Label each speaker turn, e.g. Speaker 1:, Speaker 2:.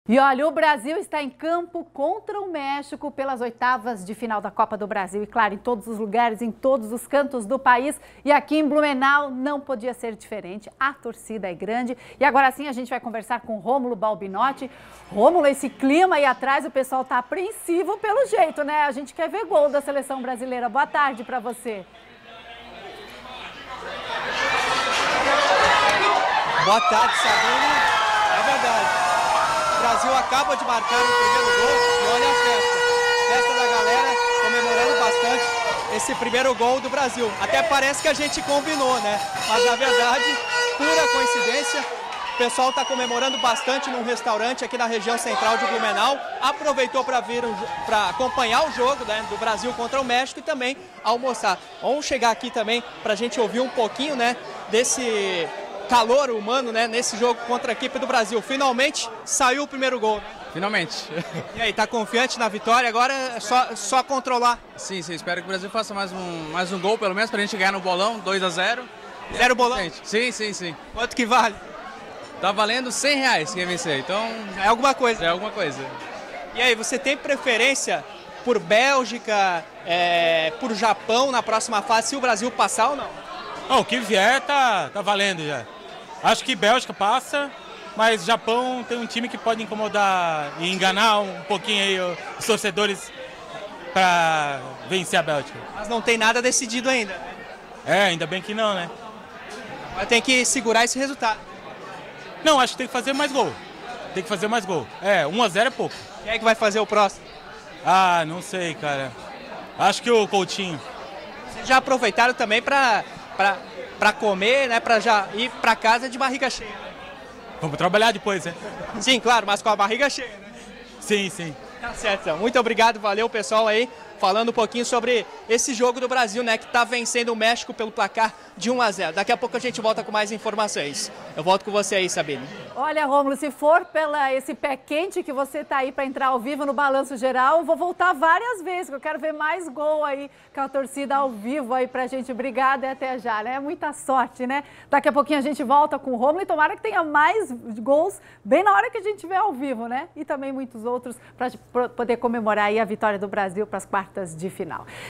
Speaker 1: E olha, o Brasil está em campo contra o México pelas oitavas de final da Copa do Brasil. E claro, em todos os lugares, em todos os cantos do país. E aqui em Blumenau não podia ser diferente. A torcida é grande. E agora sim a gente vai conversar com Rômulo Balbinotti. Rômulo, esse clima aí atrás, o pessoal está apreensivo pelo jeito, né? A gente quer ver gol da seleção brasileira. Boa tarde para você.
Speaker 2: Boa tarde, Sabrina. É verdade. O Brasil acaba de marcar o primeiro gol e olha a festa. Festa da galera comemorando bastante esse primeiro gol do Brasil. Até parece que a gente combinou, né? Mas na verdade, pura coincidência. O pessoal está comemorando bastante num restaurante aqui na região central de Blumenau. Aproveitou para vir para acompanhar o jogo, né, do Brasil contra o México e também almoçar. Vamos chegar aqui também para a gente ouvir um pouquinho, né, desse calor humano, né, nesse jogo contra a equipe do Brasil. Finalmente saiu o primeiro gol.
Speaker 3: Finalmente.
Speaker 2: E aí, tá confiante na vitória? Agora é só controlar.
Speaker 3: Sim, espero que o Brasil faça mais um gol, pelo menos, pra gente ganhar no bolão, 2-0.
Speaker 2: Zero bolão?
Speaker 3: Sim.
Speaker 2: Quanto que vale?
Speaker 3: Tá valendo R$100 quem vencer, então...
Speaker 2: É alguma coisa.
Speaker 3: É alguma coisa.
Speaker 2: E aí, você tem preferência por Bélgica, por Japão na próxima fase, se o Brasil passar ou não?
Speaker 4: O que vier tá valendo já. Acho que Bélgica passa, mas Japão tem um time que pode incomodar e enganar um pouquinho aí os torcedores para vencer a Bélgica.
Speaker 2: Mas não tem nada decidido ainda, né?
Speaker 4: Ainda bem que não, né?
Speaker 2: Mas tem que segurar esse resultado.
Speaker 4: Não, acho que tem que fazer mais gol. 1-0 é pouco.
Speaker 2: Quem é que vai fazer o próximo?
Speaker 4: Não sei, cara. Acho que o Coutinho.
Speaker 2: Vocês já aproveitaram também para comer, né, para já ir para casa de barriga cheia.
Speaker 4: Vamos trabalhar depois, né?
Speaker 2: Sim, claro, mas com a barriga cheia, né?
Speaker 4: Sim.
Speaker 2: Tá certo, então. Muito obrigado, valeu pessoal aí, falando um pouquinho sobre esse jogo do Brasil, né, que tá vencendo o México pelo placar de 1-0. Daqui a pouco a gente volta com mais informações. Eu volto com você aí, Sabine.
Speaker 1: Olha, Rômulo, se for esse pé quente que você tá aí para entrar ao vivo no Balanço Geral, eu vou voltar várias vezes, porque eu quero ver mais gol aí com a torcida ao vivo aí pra gente. Obrigada e até já, né? Muita sorte, né? Daqui a pouquinho a gente volta com o Rômulo e tomara que tenha mais gols bem na hora que a gente estiver ao vivo, né? E também muitos outros para poder comemorar aí a vitória do Brasil para as quartas de final.